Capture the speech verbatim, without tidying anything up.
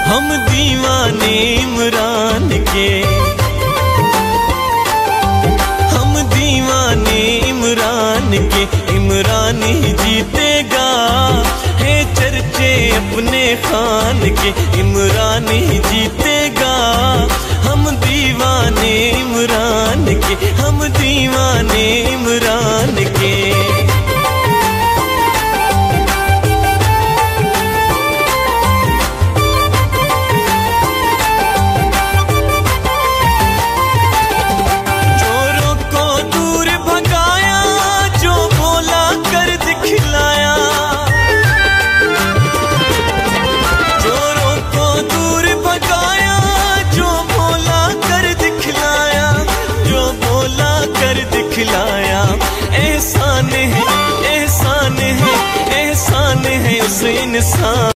हम दीवाने इमरान के, हम दीवाने इमरान के। इमरान ही जीतेगा है चर्चे अपने खान के, इमरान ही जीतेगा। हम दीवाने इमरान के, हम दीवाने इमरान के। एहसान है, एहसान है, एहसान है उस इंसान